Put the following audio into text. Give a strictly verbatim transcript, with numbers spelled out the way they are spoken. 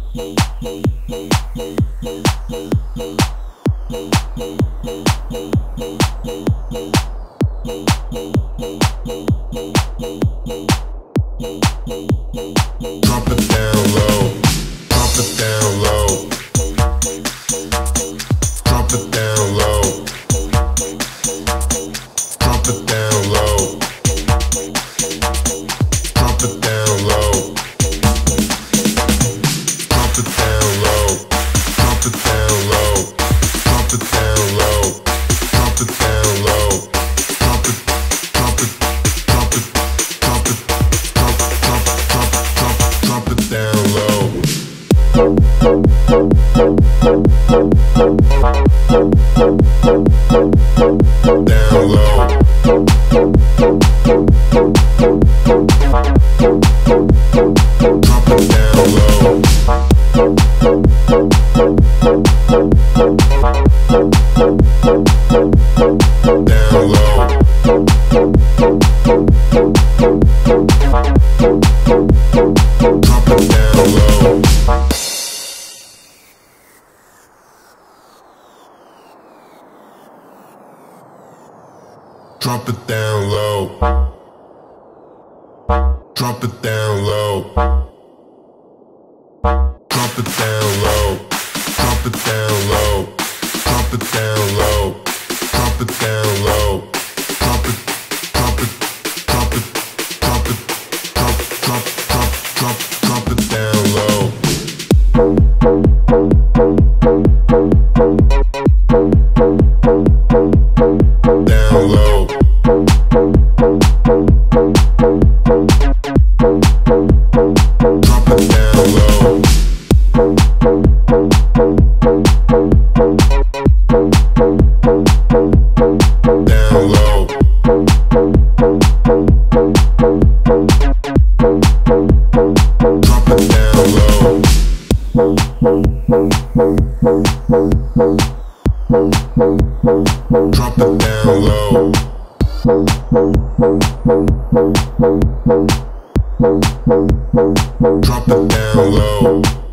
Drop it down low. Drop it down low. Drop it down low. Drop it down low. Drop it down low. Drop it down low. Drop it. Drop it. Drop it. Drop it. Drop. Drop. Drop. Drop. Drop it down low. Down low. Drop it down low. Down low. Drop it down low. Drop it down low. Drop it down low.